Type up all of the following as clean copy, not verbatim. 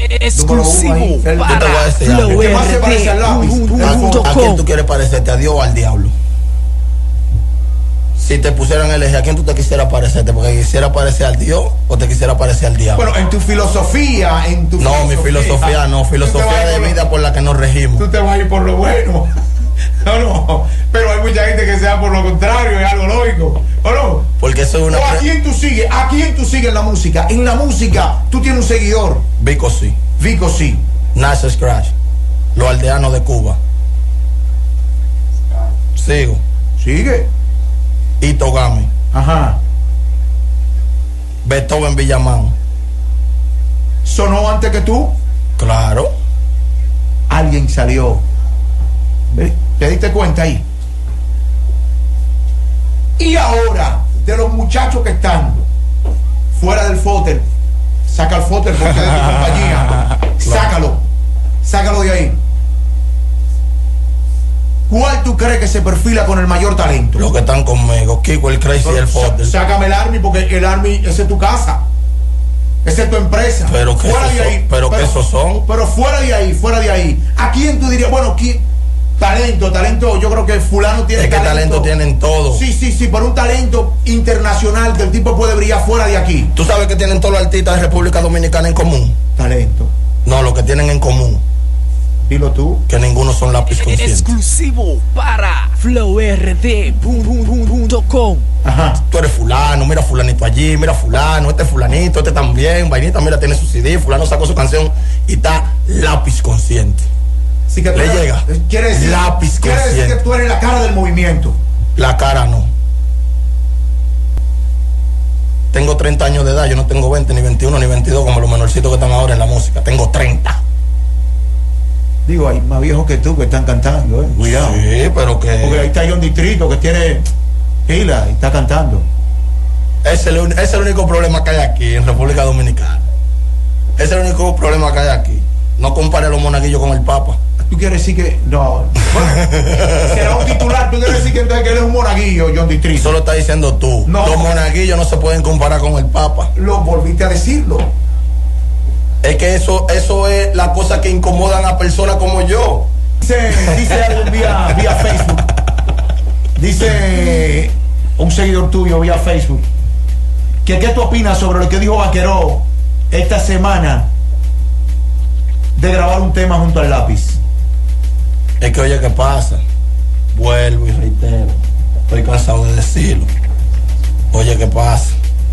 Exclusivo para ¿A quién tú quieres parecerte? ¿A Dios o al diablo? Si te pusieran el eje, ¿a quién tú te quisieras parecerte? ¿Porque quisiera parecer al Dios o te quisiera parecer al diablo? Bueno, en tu filosofía, No, mi filosofía no, filosofía de vida por la que nos regimos. Tú te vas a ir por lo bueno. No, pero hay mucha gente que sea por lo contrario, es algo lógico. ¿O no? Porque eso es una... ¿A quién tú sigues? ¿A quién tú sigues en la música? En la música, tú tienes un seguidor. Vico sí. Vico sí. Nash Scratch. Los aldeanos de Cuba. Sigo. Sigue. Itogami. Ajá. Beethoven Villamán. ¿Sonó antes que tú? Claro. Alguien salió. ¿Te diste cuenta ahí? Y ahora, de los muchachos que están fuera del fóter, saca el fóter porque es de tu compañía. Sácalo de ahí. ¿Cuál tú crees que se perfila con el mayor talento? Los que están conmigo, Kiko, el Crazy y el Fóter. Sácame el Army porque el Army, ese es tu casa. Esa es tu empresa. Pero que fuera de ahí. Pero que esos son. Pero fuera de ahí. ¿A quién tú dirías? Bueno, talento, yo creo que fulano tiene talento. Es que talento tienen todo. Sí, por un talento internacional que el tipo puede brillar fuera de aquí. ¿Tú sabes que tienen todos los artistas de República Dominicana en común? Talento. No, lo que tienen en común. Dilo tú. Que ninguno son lápiz consciente. Exclusivo para flowrd.com. Ajá. Tú eres fulano, mira fulanito allí, mira fulano, este fulanito, este también, vainita, mira, tiene su CD, fulano sacó su canción y está lápiz consciente. Sí que le llega. Quiere decir que tú eres la cara del movimiento. La cara no. Tengo 30 años de edad, yo no tengo 20, ni 21, ni 22 como los menorcitos que están ahora en la música. Tengo 30. Digo, hay más viejos que tú que están cantando, cuidado. Sí, pero que... Porque ahí está John Distrito que tiene pila y está cantando. Ese es el único problema que hay aquí en República Dominicana. Ese es el único problema que hay aquí. No compare a los monaguillos con el Papa. Tú quieres decir que... No. Será un titular. Tú quieres decir que entonces que él es un monaguillo, John Distrito. Eso lo estás diciendo tú. No. Los monaguillos no se pueden comparar con el Papa. Lo volviste a decirlo. Es que eso es la cosa que incomodan a personas como yo. Dice algo vía Facebook. Dice un seguidor tuyo vía Facebook. ¿Qué tú opinas sobre lo que dijo Vaqueró esta semana de grabar un tema junto al lápiz? Es que oye, ¿qué pasa? Vuelvo y reitero. Estoy cansado de decirlo. Oye, ¿qué pasa?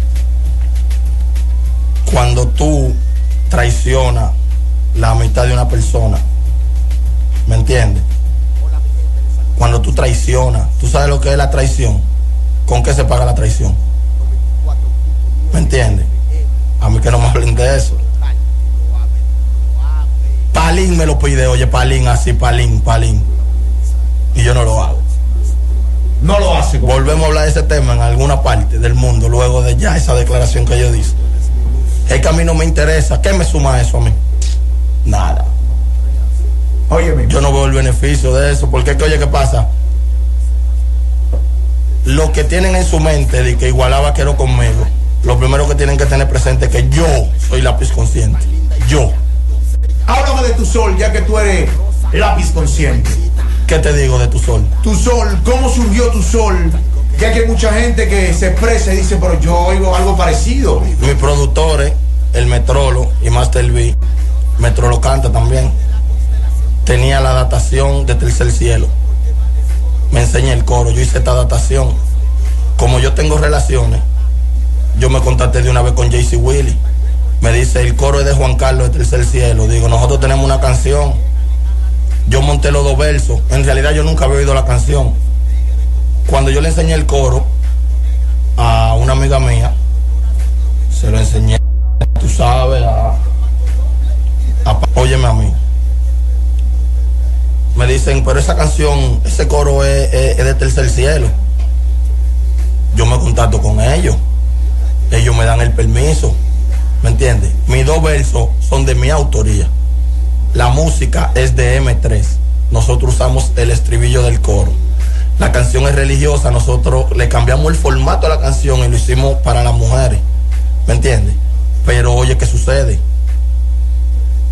Cuando tú traicionas la amistad de una persona, ¿me entiendes? Cuando tú traicionas, ¿tú sabes lo que es la traición? ¿Con qué se paga la traición? ¿Me entiendes? A mí que no me hablen de eso. Palín me lo pide, oye, Palín, así, Palín. Y yo no lo hago. No lo hace. Volvemos a hablar de ese tema en alguna parte del mundo, luego de ya esa declaración que yo hice. Es que a mí no me interesa. ¿Qué me suma eso a mí? Nada. Óyeme. Yo no veo el beneficio de eso, porque es que, oye, ¿qué pasa? Los que tienen en su mente de que igualaba Vaquero conmigo, lo primero que tienen que tener presente es que yo soy lápiz consciente. Yo. Háblame de tu sol, ya que tú eres lápiz consciente. ¿Qué te digo de tu sol? Tu sol, ¿cómo surgió tu sol? Ya que hay mucha gente que se expresa y dice, pero yo oigo algo parecido. Mis productores, el Metrolo y Master B, Metrolo canta también, tenía la datación de Tercer Cielo. Me enseña el coro, yo hice esta datación. Como yo tengo relaciones, yo me contacté de una vez con JC Willy. Me dice, el coro es de Juan Carlos de Tercer Cielo. Digo, nosotros tenemos una canción. Yo monté los 2 versos. En realidad yo nunca había oído la canción. Cuando yo le enseñé el coro a una amiga mía, se lo enseñé, tú sabes, óyeme a mí. Me dicen, pero esa canción, ese coro es de Tercer Cielo. Yo me contacto con ellos. Ellos me dan el permiso. ¿Me entiendes? Mis 2 versos son de mi autoría. La música es de M3. Nosotros usamos el estribillo del coro. La canción es religiosa. Nosotros le cambiamos el formato a la canción y lo hicimos para las mujeres. ¿Me entiendes? Pero oye, ¿qué sucede?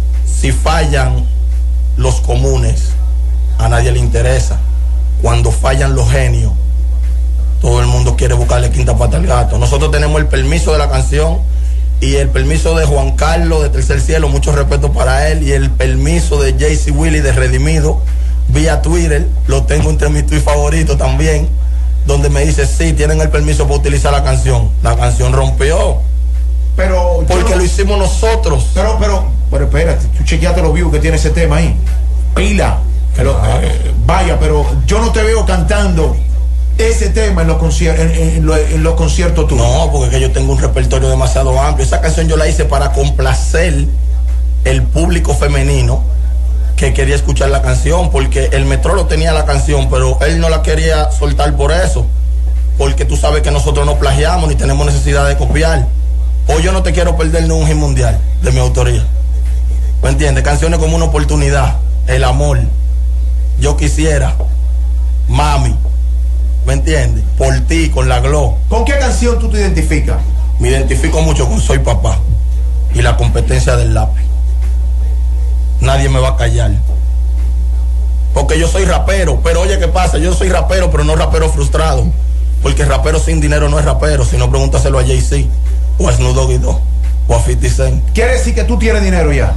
fallan los comunes, a nadie le interesa. Cuando fallan los genios, todo el mundo quiere buscarle quinta pata al gato. Nosotros tenemos el permiso de la canción y el permiso de Juan Carlos de Tercer Cielo, mucho respeto para él, y el permiso de JC Willy de Redimido vía Twitter, lo tengo entre mis tweets favoritos también, donde me dice, sí, tienen el permiso para utilizar la canción. La canción rompió, pero porque lo hicimos nosotros. Pero espérate, tú chequeaste los views que tiene ese tema ahí. Pila. Vaya, pero yo no te veo cantando ese tema en los conciertos tuyos. No, porque es que yo tengo un repertorio demasiado amplio. Esa canción yo la hice para complacer el público femenino que quería escuchar la canción, porque el Metrolo tenía la canción, pero él no la quería soltar por eso, porque tú sabes que nosotros no plagiamos ni tenemos necesidad de copiar. Hoy yo no te quiero perder ni un hit mundial de mi autoría. ¿Me entiendes? Canciones como Una Oportunidad, El Amor, Yo Quisiera, Mami, ¿me entiendes? Por Ti, con La Glo. ¿Con qué canción tú te identificas? Me identifico mucho con Soy Papá y La Competencia del Lápiz. Nadie me va a callar, porque yo soy rapero. Pero oye, ¿qué pasa? Yo soy rapero, pero no rapero frustrado, porque rapero sin dinero no es rapero. Si no, pregúntaselo a Jay-Z o a Snoop Doggy Dogg o a 50 Cent. ¿Quiere decir que tú tienes dinero ya?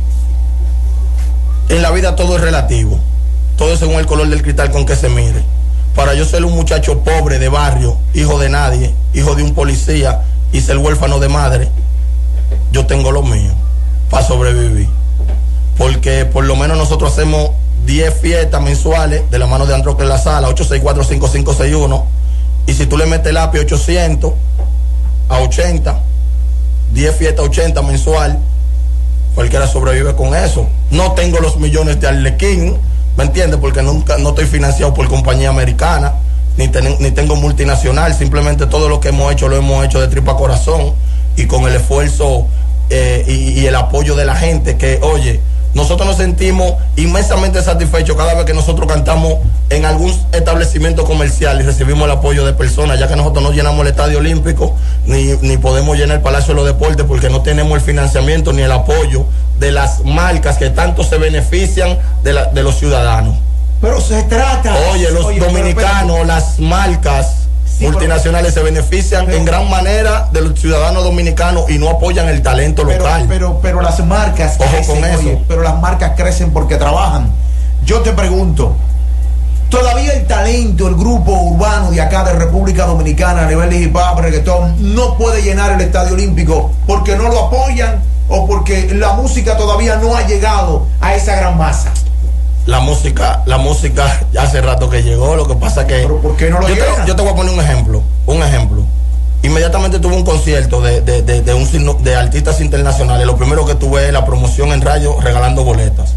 En la vida todo es relativo, todo es según el color del cristal con que se mire. Para yo ser un muchacho pobre de barrio, hijo de nadie, hijo de un policía y ser huérfano de madre, yo tengo lo mío para sobrevivir. Porque por lo menos nosotros hacemos 10 fiestas mensuales de la mano de Androque en la sala, 864-5561. Y si tú le metes el API 800 a 80, 10 fiestas 80 mensual, cualquiera sobrevive con eso. No tengo los millones de Arlequín, ¿me entiendes? Porque no estoy financiado por compañía americana, ni tengo multinacional. Simplemente todo lo que hemos hecho, lo hemos hecho de tripa corazón y con el esfuerzo y el apoyo de la gente que, oye, nosotros nos sentimos inmensamente satisfechos cada vez que nosotros cantamos en algún establecimiento comercial y recibimos el apoyo de personas, ya que nosotros no llenamos el Estadio Olímpico ni podemos llenar el Palacio de los Deportes, porque no tenemos el financiamiento ni el apoyo de las marcas que tanto se benefician de los ciudadanos. Pero se trata... Oye, los dominicanos, las marcas multinacionales se benefician en gran manera de los ciudadanos dominicanos y no apoyan el talento local. Pero las marcas crecen, pero las marcas crecen porque trabajan. Yo te pregunto, todavía el talento, el grupo urbano de acá de República Dominicana a nivel de hip hop, reggaetón, no puede llenar el Estadio Olímpico porque no lo apoyan o porque la música todavía no ha llegado a esa gran masa. La música ya hace rato que llegó, lo que pasa que... ¿Pero por qué no lo llega? Yo te voy a poner un ejemplo. Inmediatamente tuve un concierto de artistas internacionales. Lo primero que tuve es la promoción en radio regalando boletas.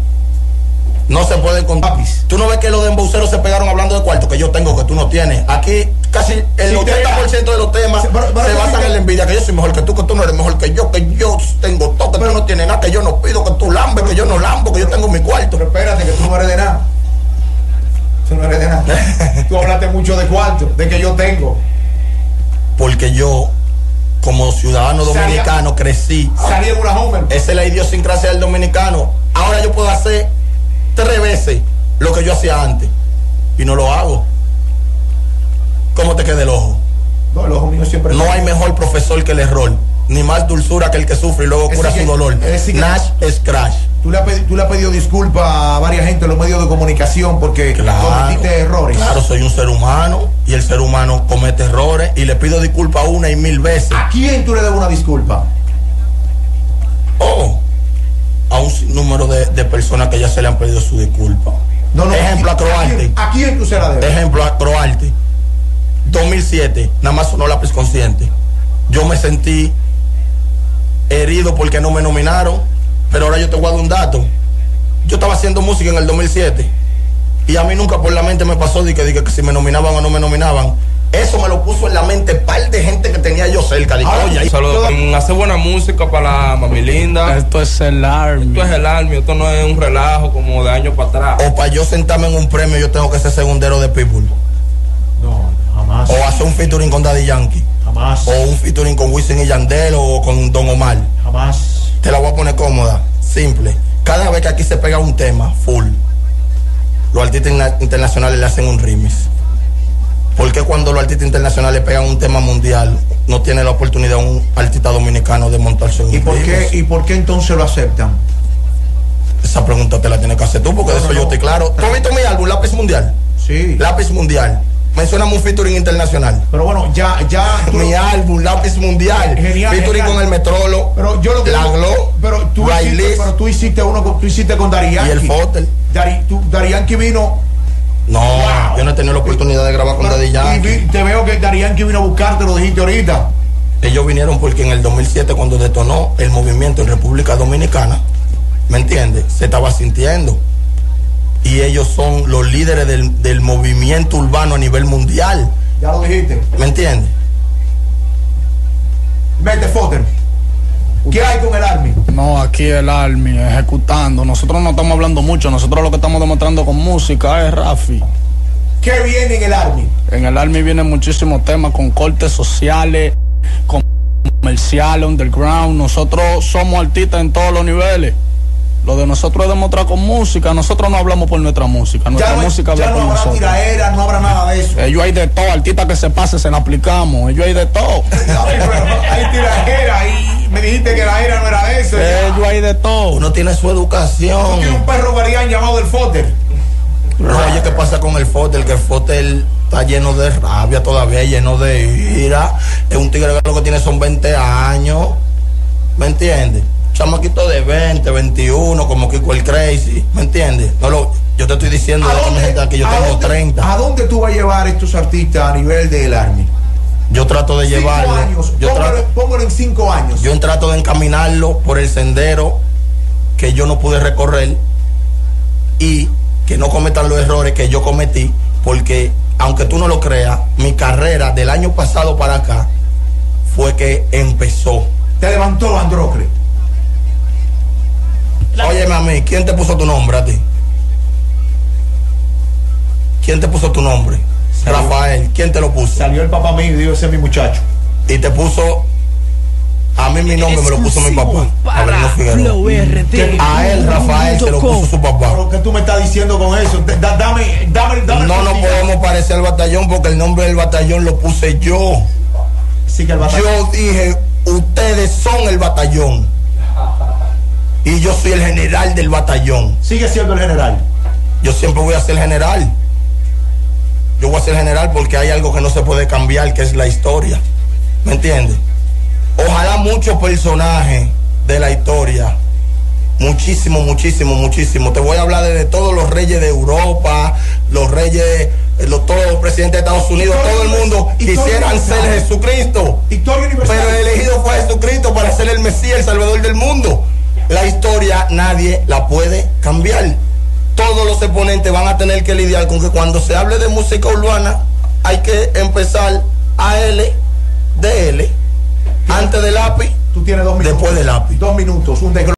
No se puede contar. Tú no ves que los embauceros se pegaron hablando de cuarto que yo tengo, que tú no tienes. Aquí casi el 80% de los temas se basan en la envidia, que yo soy mejor que tú no eres mejor que yo tengo todo, que tú no tienes nada, que yo no pido, que tú lambes, que yo no lambo, que yo tengo mi cuarto. Pero espérate, que tú no eres de nada. Tú no eres de nada. Tú hablaste mucho de cuarto, de que yo tengo. Porque yo, como ciudadano dominicano, crecí. Salí en una Homer. Esa es la idiosincrasia del dominicano. Ahora yo puedo hacer 3 veces lo que yo hacía antes y no lo hago. ¿Cómo te queda el ojo? No, el ojo mío siempre. No hay mejor profesor que el error, ni más dulzura que el que sufre y luego cura su dolor. Nash Scratch. Tú le has pedido disculpas a varias gente en los medios de comunicación porque cometiste errores. Claro, soy un ser humano y el ser humano comete errores y le pido disculpas 1 y 1000 veces. ¿A quién tú le debes una disculpa? A un número de personas que ya se le han pedido su disculpa. Ejemplo, a Croarte. ¿A quién tú se la debes? Ejemplo, a Croarte. 2007, nada más sonó Lápiz Consciente. Yo me sentí herido porque no me nominaron, pero ahora yo te voy a dar un dato. Yo estaba haciendo música en el 2007 y a mí nunca por la mente me pasó de que si me nominaban o no me nominaban. Eso me lo puso en la mente par de gente que tenía yo cerca. Saludos. Hacer buena música para la mami linda. Esto es el Army. Esto no es un relajo como de años para atrás. O para yo sentarme en un premio yo tengo que ser segundero de Pitbull. No, jamás. O hacer un featuring con Daddy Yankee. Jamás. O un featuring con Wisin y Yandel o con Don Omar. Jamás. Te la voy a poner cómoda. simple. Cada vez que aquí se pega un tema, full, los artistas internacionales le hacen un remix. ¿Por qué cuando los artistas internacionales pegan un tema mundial, no tiene la oportunidad un artista dominicano de montarse en un remix? ¿Y por qué entonces lo aceptan? Esa pregunta te la tienes que hacer tú, porque de eso yo estoy claro. ¿Tú has visto mi álbum, Lápiz Mundial? Sí. Lápiz Mundial. Mencioname un featuring internacional. Pero bueno, ya. Mi álbum, Lápiz Mundial. Genial. Featuring con el Metrolo. Pero yo lo que. La Glo. Pero tú hiciste con Daddy Yankee. Y el Fotel. Daddy Yankee vino. No, wow. Yo no he tenido la oportunidad de grabar con Daddy Yankee. Te veo que Daddy Yankee vino a buscarte, lo dijiste ahorita. Ellos vinieron porque en el 2007, cuando detonó el movimiento en República Dominicana, ¿me entiendes? Se estaba sintiendo. Y ellos son los líderes del movimiento urbano a nivel mundial. Ya lo dijiste. ¿Me entiendes? Vete, Foster. ¿Qué hay con el Army? No, aquí el Army ejecutando. Nosotros no estamos hablando mucho. Nosotros lo que estamos demostrando con música es Rafi. ¿Qué viene en el Army? En el Army vienen muchísimos temas con cortes sociales, comerciales, underground. Nosotros somos artistas en todos los niveles. Lo de nosotros es demostrar con música. Nosotros no hablamos por nuestra música. Nuestra música habla por nosotros. Ya no habrá tiraera, no habrá nada de eso. Ellos hay de todo. Artistas que se pase, se la aplicamos. Ellos hay de todo. Hay tiraera y me dijiste que la era no era eso. Ellos hay de todo. Uno tiene su educación. Tú tienes un perro guardián llamado el Foster. No, oye, ¿qué pasa con el Fotel? Que el Fotel está lleno de rabia todavía, lleno de ira. Es un tigre que lo que tiene son 20 años. ¿Me entiendes? Chamaquito de 20, 21, como Kiko el Crazy. ¿Me entiendes? Yo te estoy diciendo que yo tengo 30. ¿A dónde tú vas a llevar a estos artistas a nivel del Army? Yo trato de llevarlo. Póngalo en 5 años. Yo trato de encaminarlo por el sendero que yo no pude recorrer y que no cometan los errores que yo cometí, porque aunque tú no lo creas, mi carrera del año pasado para acá fue que empezó. Te levantó Andrócles. Óyeme a mí, ¿quién te puso tu nombre a ti? ¿Quién te puso tu nombre? Rafael, ¿quién te lo puso? Salió el papá mío y dijo, ese es mi muchacho. Y te puso, a mí mi nombre me lo puso mi papá. A él, Rafael, se lo puso su papá. ¿Pero qué tú me estás diciendo con eso? Dame. No nos podemos parecer al batallón porque el nombre del batallón lo puse yo. Sí, que el batallón. Yo dije, ustedes son el batallón. Y yo soy el general del batallón. Sigue siendo el general. Yo siempre voy a ser general. Yo voy a ser general porque hay algo que no se puede cambiar, que es la historia. ¿Me entiendes? Ojalá muchos personajes de la historia, muchísimo. Te voy a hablar de todos los reyes de Europa, los reyes, todos los presidentes de Estados Unidos, todo el mundo quisieran ser Jesucristo. Pero el elegido fue Jesucristo para ser el Mesías, el Salvador del mundo. La historia nadie la puede cambiar. Todos los exponentes van a tener que lidiar con que cuando se hable de música urbana hay que empezar A-L, D-L, antes del lápiz, tú tienes 2 minutos. Después del lápiz. 2 minutos, un